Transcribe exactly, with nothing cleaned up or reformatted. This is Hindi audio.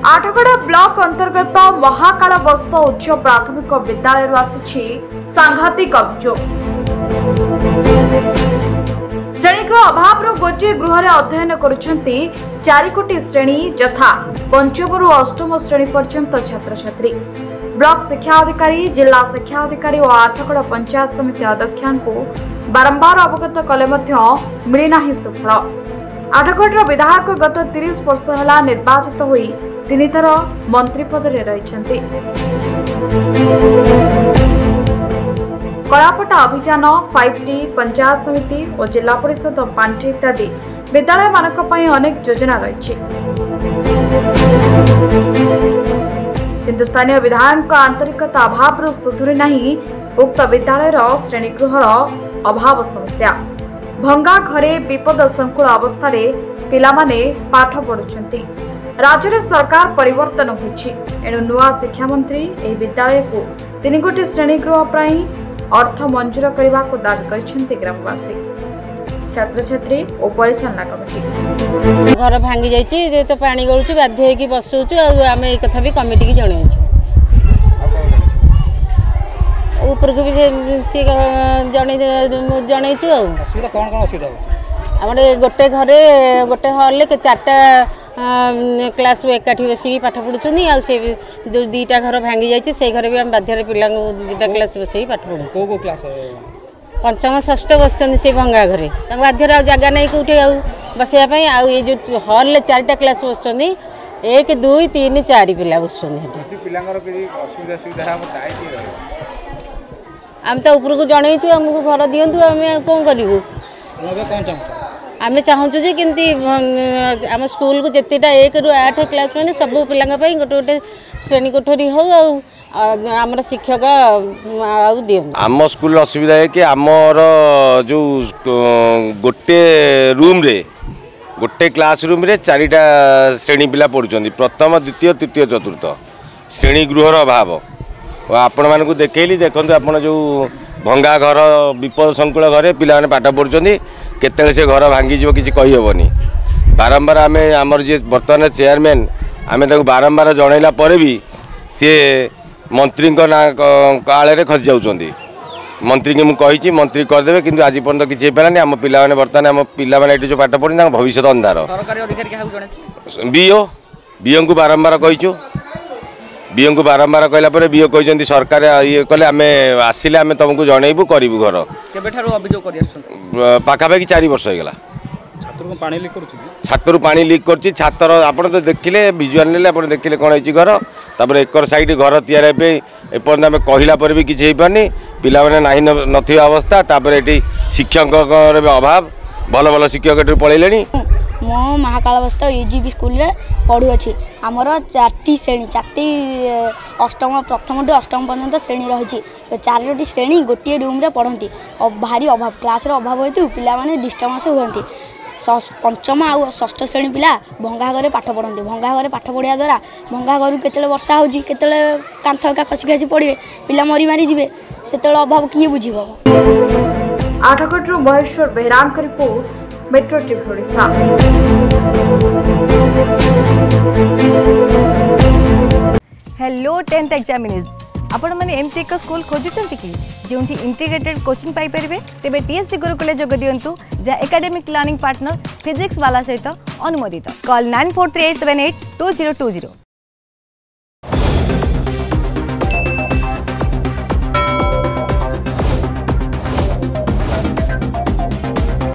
आठगड़ ब्लॉक अंतर्गत महाकाल बस्त उच्च प्राथमिक विद्यालय आसी सांघातिक अभियोग। श्रेणीगृह अभाव गोटे गृह अध्ययन करुछंती चारि कोटी श्रेणी यथा पंचम रु अष्टम श्रेणी पर्यंत छात्र छात्री। ब्लॉक शिक्षा अधिकारी जिला शिक्षा अधिकारी और आठगड़ पंचायत समिति अध्यक्षा बारंबार अवगत कले मिलना सुफल। आठगढ़ विधायक गत तीस वर्ष है निर्वाचित होई तीन थर मंत्री पद में रही। कलापटा अभियान फाइव टी पंचायत समिति और जिला परिषद पांठि इत्यादि विद्यालय मानक पई अनेक योजना रही। किंतु स्थानीय विधायक आंतरिकता अभाव सुधुरी नहीं उक्त विद्यालय श्रेणीगृह अभाव समस्या। भंगा घरे विपद संकुल अवस्था पिलामाने पाठ पढ़ुछंती। राज्य में सरकार परिवर्तन होइछि एणु नुआ शिक्षा मंत्री एही विद्यालय को तीन गोटी श्रेणीगृह प्राई अर्थ मंजूर करने को दाबी करिसेंती ग्रामवासी छात्र छात्री और परिचालना कमिटी। घर भांगी जाइछि जे तो पानी गळुछि बाध्य होई कि बसुछु आ आमे ए कथा भी कमिटी की जणैछु ऊपर को भी से जणे जणैछु आ असुविधा कोन कोन असुविधा होछि हमरे गोटे घरे गोटे हॉल ले के चारटा क्लास एकाठी बसिक पाठ पढ़ुनी आ दुईटा घर भांगी जाइए से घर भी आम बाध्य पिला दुईटा क्लास बस पाठ पढ़ु को को क्लास पंचम षष्ठ बस से भंगा घरे बाध्य जगह नहीं कौटे बसवाई आ जो हॉल चारिटा क्लास बस एक दुई तीन चार पिला बस आम तो ऊपर को जनईचु आमको घर दिंतु आम कौन करूँ आम चाहूँ जे केमती आम स्कूल को जितेटा एक रु आठ क्लास मैंने सब पिला गोटे गोटे श्रेणी कोठरी हो आमर शिक्षक आम स्कूल असुविधा है कि आमर जो गोटे रूम रे गोटे क्लास रूम रे चारिटा श्रेणी पिला पढ़ुं प्रथम द्वितीय तृतीय चतुर्थ श्रेणी गृहर अभाव आपण मानक देखली देखते आप जो भंगा घर विपद संकुल घरे पिला माने पाठ पढ़ुं केते से घर भांगी जी किसी कहीहबनी बारंबार आम आमर जी बर्तमान चेयरमैन आम बारंबार जनइला भी सी मंत्री ना काले खसी जाऊँच मंत्री की मुझे मंत्री करदे कि आज पर्यटन किसी पारानी आम पिला बर्तमान आम पिला जो पाठ पढ़ी भविष्य अंधार बीओ बीओ को बारंबार कहीचु बीओ को बारंबार कहला बीओ कहते सरकार ये कले आम आसिले आम तुमको जनइबू करूँ घर पाखापाखि चार वर्ष होगा छातर पानी लीक कर छातर आपड़ तो देखिले विजुआल आप देखिले कौन हो घर तापर एकर साइड घर तैयार एपर्तंत आम कहला भी किसी हो पानी पिला ना नथिबा अवस्था तापर ये शिक्षक अभाव भल भल शिक्षक पलैले मो महाकाल बस्ता यूजीबी स्कूल रे पढ़ू अच्छी आमर चार श्रेणी चार अष्टम प्रथम टू अष्टम पर्यंत श्रेणी रही चारोटी श्रेणी गोटे रूम रे पढ़ती भारी अभाव क्लास अभाव हेतु पिला माने डिस्टर्बेंस हुअंती पंचम आउ षष्ठ श्रेणी पिला भंगा घरे पाठ पढ़ती भंगा घरे पाठ पढ़िया द्वारा भंगा घर केतले वर्षा होची केतले कांथ एका खसी खसी पड़े पिला मरी मारी जिवे सेतले अभाव किए बुझिबो। आठगढ़ महेश्वर बेहराम report Metro TV Odisha. Hello tenth examinees आपण मैंने एमती एक स्कूल खोजुंट कि जो इंटीग्रेटेड कोचिंग पाई परिबे तेबे टीएससी गुरुकुल जोग दियंतु जा एकेडमिक लर्निंग पार्टनर फिजिक्स वाला सहित अनुमोदित call nine four three eight seven eight two zero two zero.